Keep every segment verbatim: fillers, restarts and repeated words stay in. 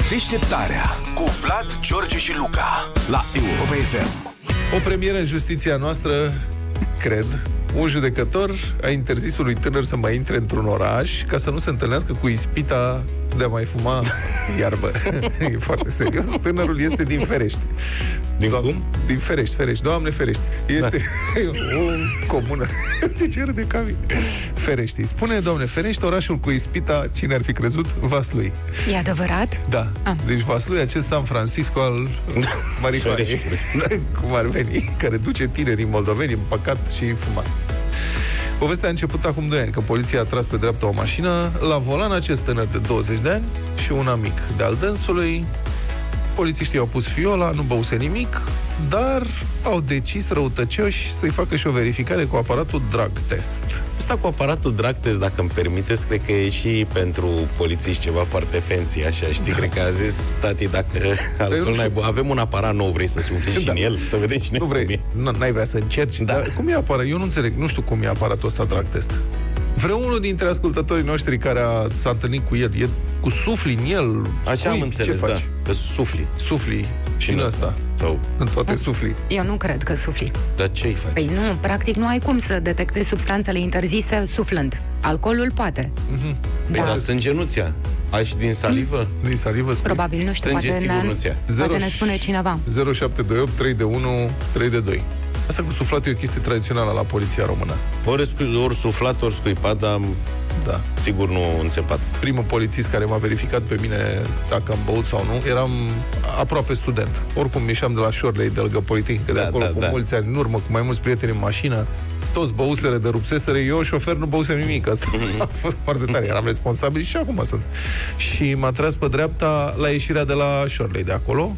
Deșteptarea cu Vlad, George și Luca la Europa F M. O premieră în justiția noastră, cred. Un judecător a interzis unui tânăr să mai intre într-un oraș ca să nu se întâlnească cu ispita de a mai fuma iarbă. E foarte serios. Tânărul este din Ferești. Din Do- cum? Din Ferești, Ferești. Doamne, Ferești. Este da. o comună. De ce râde ca mine? Ferești. Spune, doamne, Ferești, orașul cu ispita, cine ar fi crezut? Vaslui. E adevărat? Da. Ah. Deci Vaslui, acest San Francisco al marihuanei. Cum ar veni, care duce tinerii moldoveni în păcat și fumat. Povestea a început acum doi ani, că poliția a tras pe dreapta o mașină, la volan acest tânăr de douăzeci de ani și un amic de-al dânsului. Polițiștii au pus fiola, nu băuse nimic, dar au decis răutăcioși să-i facă și o verificare cu aparatul drug test. Asta cu aparatul drug test, dacă îmi permiteți, cred că e și pentru polițiști ceva foarte fancy, așa, știi? Da. Cred că a zis, tati, dacă alcool n-ai bă, avem un aparat nou, vrei să sufli și da. în el? Să vedem cine nu vrei, n-ai vrea să încerci? Da. Dar cum e aparat? Eu nu înțeleg, nu știu cum e aparatul ăsta drug test. Vreunul dintre ascultătorii noștri care a, s-a întâlnit cu el, e cu sufli în el? Așa am înțeles, da. Că sufli. Sufli. Și în ăsta. Sau în toate sufli. Eu nu cred că sufli. Dar ce-i faci? Păi nu, practic nu ai cum să detectezi substanțele interzise suflând. Alcoolul poate. Mm-hmm. Păi, da. Dar sângenuția. Ai și din salivă? Mm. Din salivă spui? Probabil, nu știu, Sânge, poate, sigur, ne, poate ne spune cineva. zero șapte doi opt trei unu trei doi. Asta cu suflatul e o chestie tradițională la poliția română. Ori, ori suflat, ori scuipat, dar da. sigur nu înțepat. Primul polițist care m-a verificat pe mine dacă am băut sau nu, eram aproape student. Oricum ieșeam de la Șorlei, de lângă Politehnică, de da, acolo, da, cu da. mulți ani în urmă, cu mai mulți prieteni în mașină. Toți băuseră de rupseseră, eu, șofer, nu băusem nimic. Asta a fost foarte tare, eram responsabil și acum sunt. Și m-a tras pe dreapta la ieșirea de la Șorlei de acolo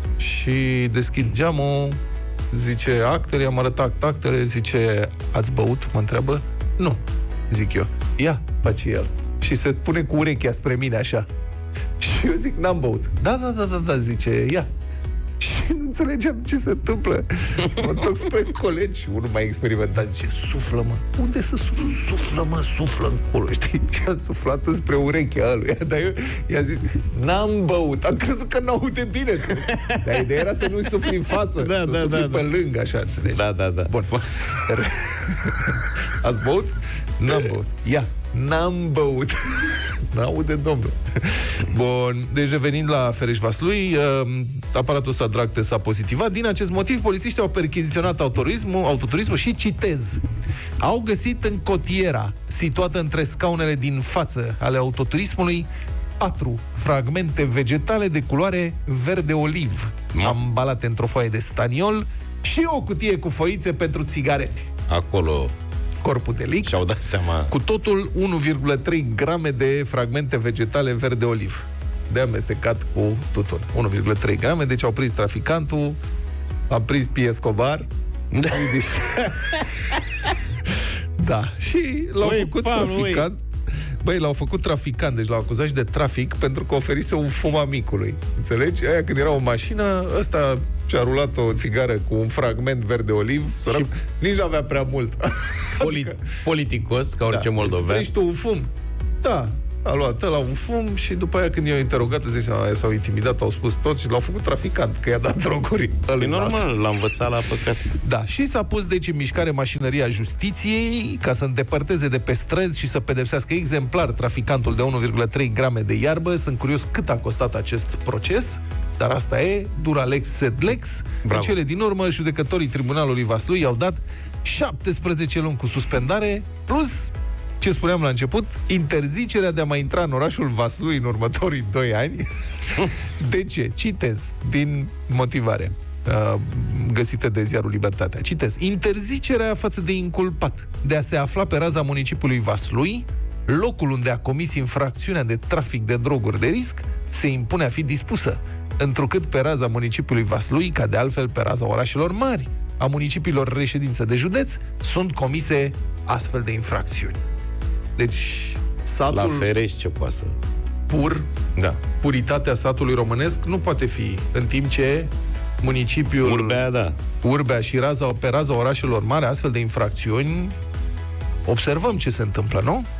și deschid geamul. Zice, actele, am arătat actele, zice, ați băut? Mă întreabă. Nu, zic eu. Ia, face el. Și se pune cu urechea spre mine așa. Și eu zic, n-am băut. Da, da, da, da, da, zice, ia. Și nu înțelegeam ce se întâmplă. Mă întorc spre colegi și unul mai experimentat zice, suflă, mă. Unde să suflă? Suflă, mă, suflă încolo, știi? Și am suflat spre urechea lui. Dar eu i-a zis, n-am băut. Am crezut că n-aude bine. Dar ideea era să nu-i sufli în față. Da, să da, sufli da, pe da. lângă, așa, înțelegi? Da, da, da. Bun. Ați băut? N-am băut. Ia, n-am băut. N-aude, domnul. Bun, deci revenind la Ferești-Vaslui, uh, aparatul ăsta drug test s-a pozitivat. Din acest motiv, polițiștii au percheziționat autoturismul, autoturismul și, citez, au găsit în cotiera situată între scaunele din față ale autoturismului patru fragmente vegetale de culoare verde-oliv, ambalate într-o foaie de staniol și o cutie cu foițe pentru țigarete. Acolo corpul delict, și-au dat seama. Cu totul unu virgulă trei grame de fragmente vegetale verde-oliv de amestecat cu tutun. unu virgulă trei grame, deci au prins traficantul, a prins P. Escobar. Da. Da. Și l-au Băi, făcut Paul, traficant. Băi, l-au făcut traficant, deci l-au acuzat și de trafic pentru că oferise un fum amicului. Înțelegi? Aia când era o mașină, ăsta și-a rulat o țigară cu un fragment verde-oliv, și nici nu avea prea mult. Poli- politicos, ca orice da, moldovean. Deci, tu un fum? Da. A luat ăla un fum și după aia când i-au interogat, zice, s-au intimidat, au spus tot și l-au făcut traficant, că i-a dat droguri. E normal, l-a învățat la păcat. Da, și s-a pus deci în mișcare mașinăria justiției ca să îndepărteze de pe străzi și să pedepsească exemplar traficantul de unu virgulă trei grame de iarbă. Sunt curios cât a costat acest proces, dar asta e, dura lex sed lex. În cele din urmă, judecătorii Tribunalului Vaslui i-au dat șaptesprezece luni cu suspendare, plus, ce spuneam la început, interzicerea de a mai intra în orașul Vaslui în următorii doi ani. De ce? Citez din motivare uh, găsită de ziarul Libertatea. Citez. Interzicerea față de inculpat de a se afla pe raza municipiului Vaslui, locul unde a comis infracțiunea de trafic de droguri de risc, se impune a fi dispusă, întrucât pe raza municipiului Vaslui, ca de altfel pe raza orașelor mari, a municipiilor reședință de județ, sunt comise astfel de infracțiuni. Deci, satul la Ferești ce poate să... pur, da. Puritatea satului românesc nu poate fi, în timp ce municipiul Urbea, da. Urbea și raza, pe raza orașelor mari, astfel de infracțiuni, observăm ce se întâmplă, nu?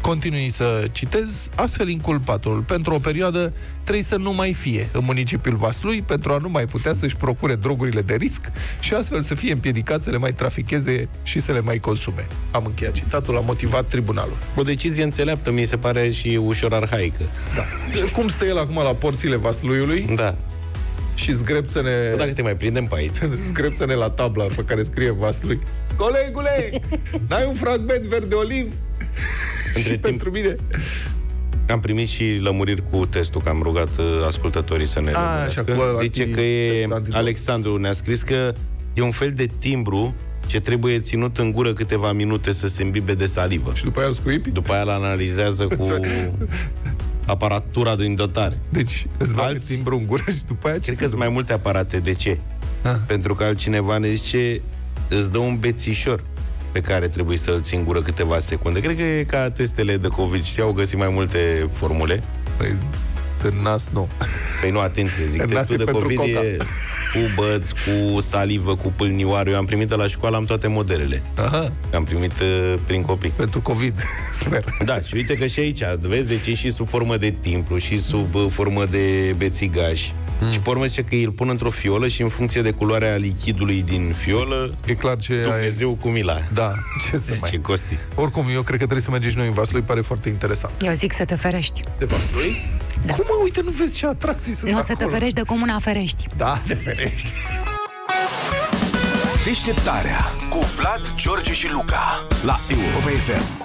Continui să citez, astfel inculpatul, pentru o perioadă, trebuie să nu mai fie în municipiul Vaslui, pentru a nu mai putea să-și procure drogurile de risc și astfel să fie împiedicat să le mai traficheze și să le mai consume. Am încheiat citatul, a motivat tribunalul. O decizie înțeleaptă, mi se pare și ușor arhaică. Da. Cum stă el acum la porțile Vasluiului? Da. Și zgrepță-ne... Dacă te mai prindem pe aici. Zgrepță-ne la tabla pe care scrie Vaslui. Colegule, n-ai un fragment verde oliv? Între și timp, pentru mine... Am primit și lămuriri cu testul, că am rugat ascultătorii să ne lămurească. Zice că e... Alexandru ne-a scris că e un fel de timbru ce trebuie ținut în gură câteva minute să se îmbibe de salivă. Și după aia îl scuipi? După aia îl analizează cu aparatura din dotare. Deci îți bagă timbru în gură și după aia ce? Cred că sunt mai multe aparate. De ce? Ah. Pentru că altcineva ne zice, îți dă un bețișor pe care trebuie să-l ții în gură câteva secunde. Cred că e ca testele de COVID. Și au găsit mai multe formule. Păi, în nas, nu. Păi nu, atenție, zic, testul de COVID coca. E cu băți, cu salivă, cu pâlnioară. Eu am primit de la școală, am toate modelele. Aha. Am primit uh, prin copii. Pentru COVID, sper. Da, și uite că și aici, vezi, deci e și sub formă de timplu, și sub uh, formă de bețigaș. Mm. Și pe urmă zice că îl pun într-o fiolă și în funcție de culoarea lichidului din fiolă, e clar ce Dumnezeu ai... cu mila. Da, ce să mai... Ce costi. Oricum, eu cred că trebuie să mergi și noi în Vaslui, pare foarte interesant. Eu zic să te ferești. De Vaslui? Da. Cum mă, uite, nu vezi ce atracții sunt nu acolo? Să te ferești de Comuna Ferești. Da, te ferești. Deșteptarea cu Vlad, George și Luca la Europa F M.